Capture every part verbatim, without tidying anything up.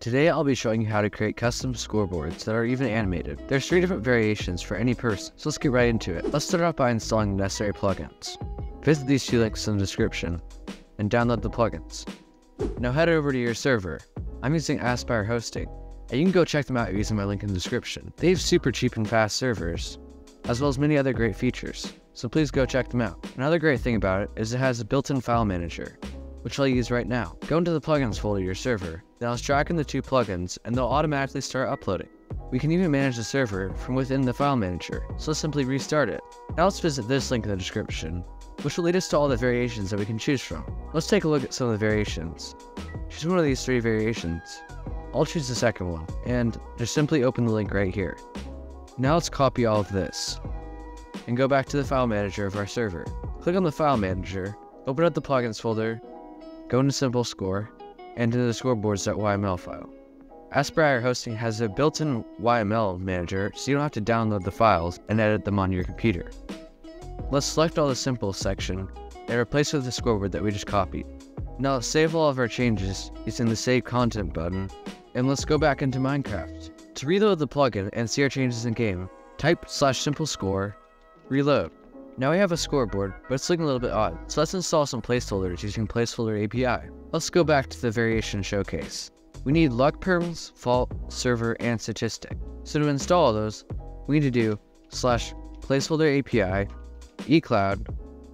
Today I'll be showing you how to create custom scoreboards that are even animated. There's three different variations for any person, so let's get right into it. Let's start off by installing the necessary plugins. Visit these two links in the description and download the plugins. Now head over to your server. I'm using Aspire Hosting, and you can go check them out using my link in the description. They have super cheap and fast servers, as well as many other great features, so please go check them out. Another great thing about it is it has a built-in file manager, which I'll use right now. Go into the plugins folder of your server, then I'll drag in the two plugins and they'll automatically start uploading. We can even manage the server from within the file manager, so let's simply restart it. Now let's visit this link in the description, which will lead us to all the variations that we can choose from. Let's take a look at some of the variations. Choose one of these three variations. I'll choose the second one, and just simply open the link right here. Now let's copy all of this, and go back to the file manager of our server. Click on the file manager, open up the plugins folder, go into SimpleScore, and into the Scoreboards.yml file. Aspire Hosting has a built-in Y M L manager, so you don't have to download the files and edit them on your computer. Let's select all the simple section and replace it with the scoreboard that we just copied. Now let's save all of our changes using the Save Content button, and let's go back into Minecraft. To reload the plugin and see our changes in game, type slash SimpleScore, reload. Now we have a scoreboard, but it's looking a little bit odd, so let's install some placeholders using Placeholder A P I. Let's go back to the variation showcase. We need luck perms, vault, server, and statistic. So to install all those, we need to do slash placeholder A P I, eCloud,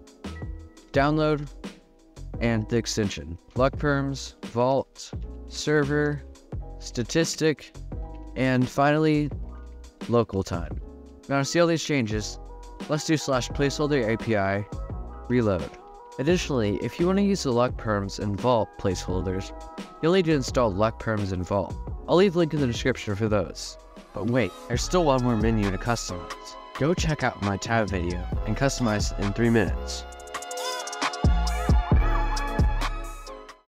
download, and the extension. Luck perms, vault, server, statistic, and finally, local time. Now to see all these changes, let's do slash placeholder A P I, reload. Additionally, if you want to use the luck perms and vault placeholders, you'll need to install luck perms and vault. I'll leave a link in the description for those. But wait, there's still one more menu to customize. Go check out my tab video and customize it in three minutes.